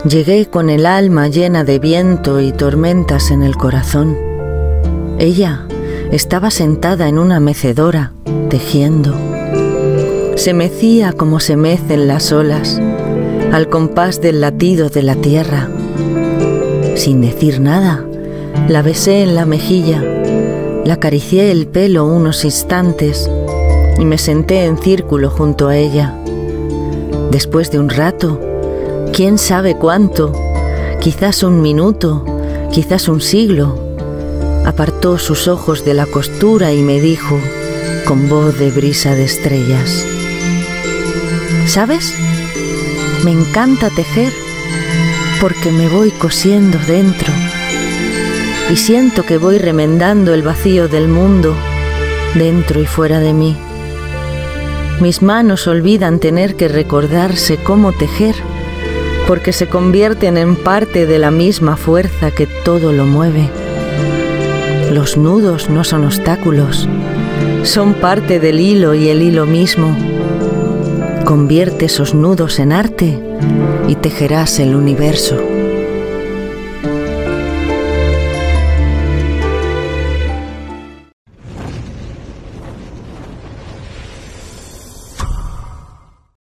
Llegué con el alma llena de viento y tormentas en el corazón. Ella estaba sentada en una mecedora, tejiendo. Se mecía como se mecen las olas, al compás del latido de la tierra. Sin decir nada, la besé en la mejilla, le acaricié el pelo unos instantes y me senté en círculo junto a ella. Después de un rato, quién sabe cuánto, quizás un minuto, quizás un siglo, apartó sus ojos de la costura y me dijo, con voz de brisa de estrellas: ¿sabes? Me encanta tejer porque me voy cosiendo dentro y siento que voy remendando el vacío del mundo dentro y fuera de mí. Mis manos olvidan tener que recordarse cómo tejer porque se convierten en parte de la misma fuerza que todo lo mueve. Los nudos no son obstáculos, son parte del hilo y el hilo mismo. Convierte esos nudos en arte y tejerás el universo.